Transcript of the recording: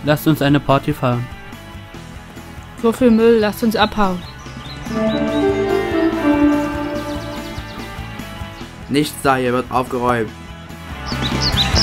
lasst uns eine Party feiern. So viel Müll, lasst uns abhauen. Nichts da hier wird aufgeräumt.